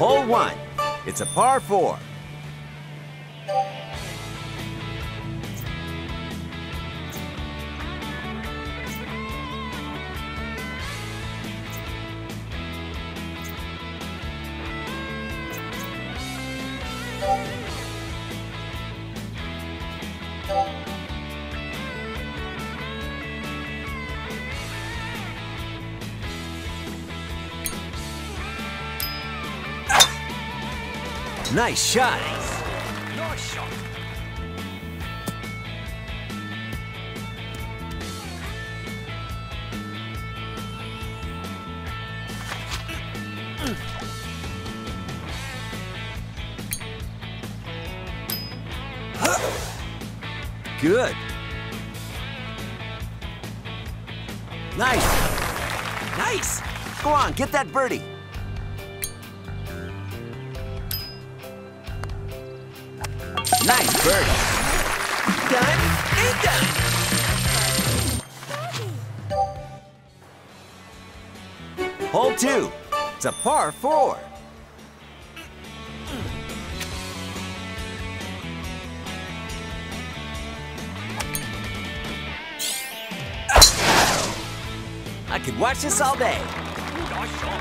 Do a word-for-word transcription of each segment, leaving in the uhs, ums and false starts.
Hole one. It's a par four. Nice shot. Nice shot. Good. Nice. Nice. Go on, get that birdie. Nice birdie. Done and done. Hole two. It's a par four. I could watch this all day. Nice shot.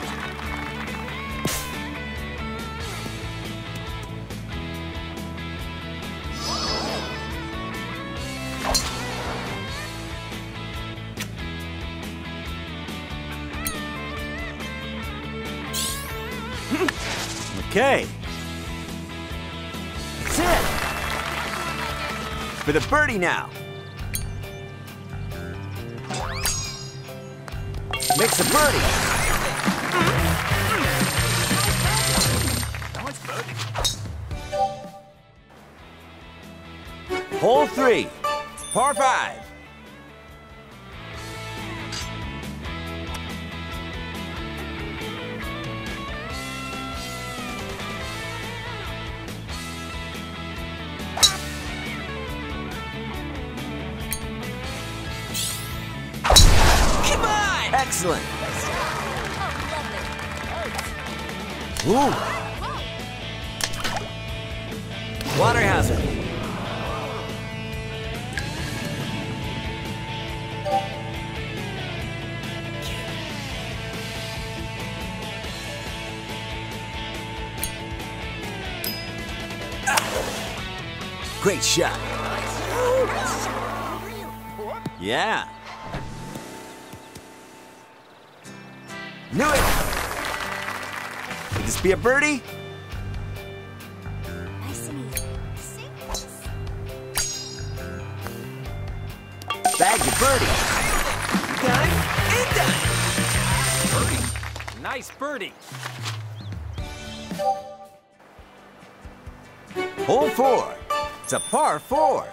Okay. That's it. For the birdie now. Makes a birdie. Nice birdie. Hole three. Par five. Excellent. Ooh. Water hazard. Great shot. Yeah. Knew it! Could this be a birdie? Nice and easy. Bag your birdie. Done and done. Birdie. Nice birdie. Hole four. It's a par four.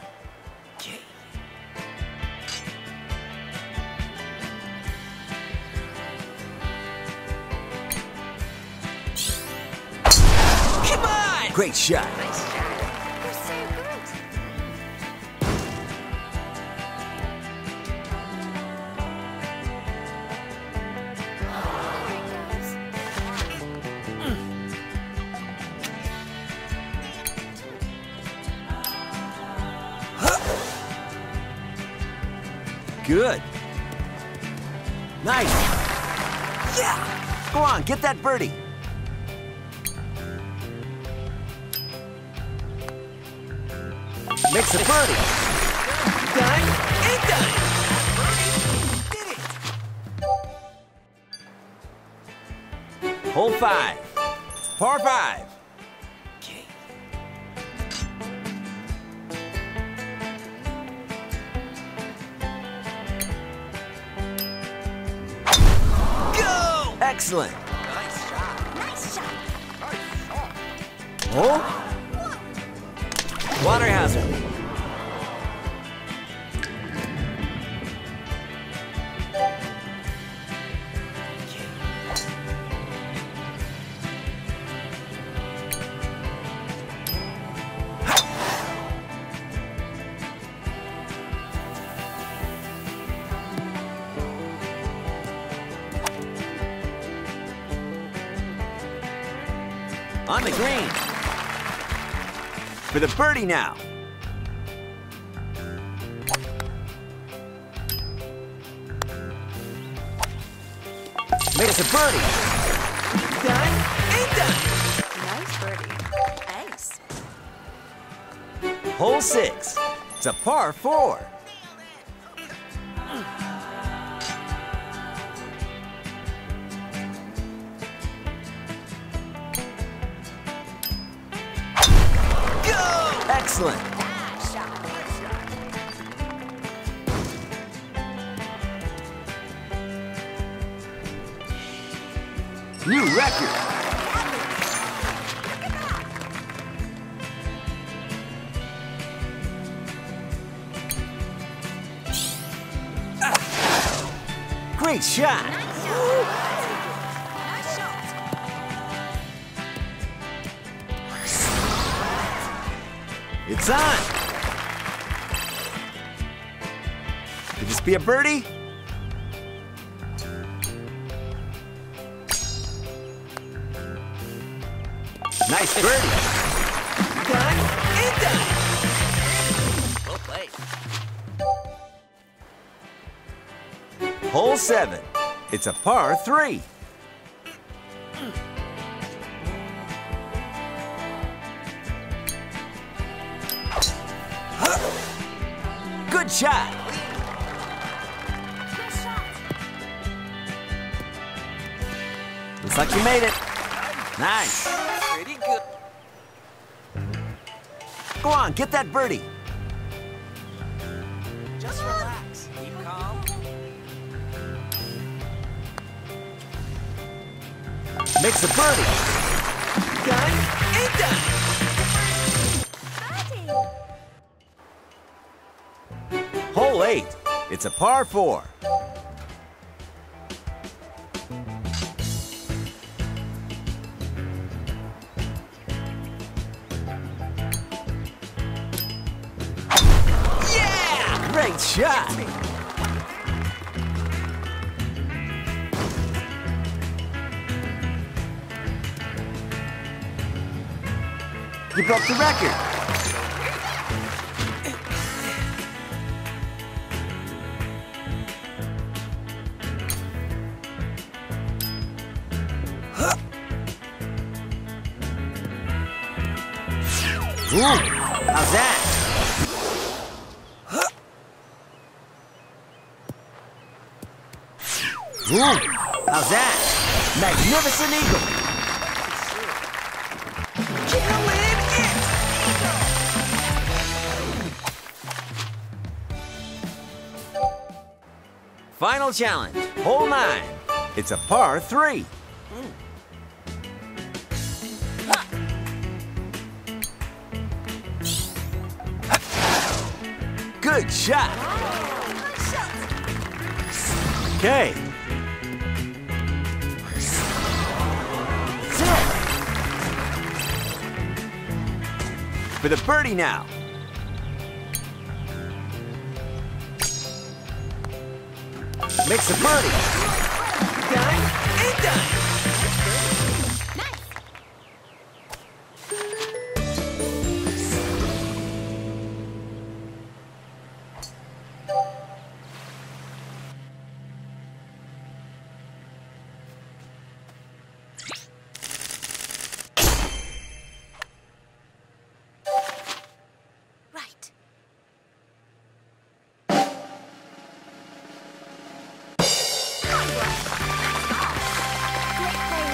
Great shot. You're so good. Good. Nice. Yeah. Go on, get that birdie. Makes a birdie. Done and done. Did it. Hole five. Par five. Okay. Go! Excellent. Nice shot. Nice shot. Nice shot. Oh. Water hazard. On the green. For the birdie now. Makes a birdie. Done? Ain't done. Nice birdie. Ace. Hole six. It's a par four. Go! Excellent. Nice shot. New record. Great shot. Nice shot. It's on. Could this be a birdie? Nice birdie. Done. Ain't done. Well played. Hole seven. It's a par three. Good shot. Good shot. Looks like you made it. Nice. Pretty good. Go on, get that birdie. Just relax. Keep calm. Makes a birdie. Done. Ain't done. Birdie. Hole eight. It's a par four. Yeah! Great shot. You broke the record. Ooh, how's that? Ooh, how's that? Magnificent eagle. Final challenge, hole nine. It's a par three. Good shot. Nice shot. Okay. For the birdie now. Makes a birdie. Done. Ain't done. Nice. Right. Great play.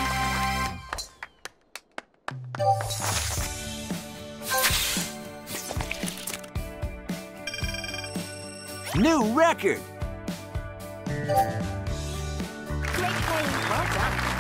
New record. Great play. Well done.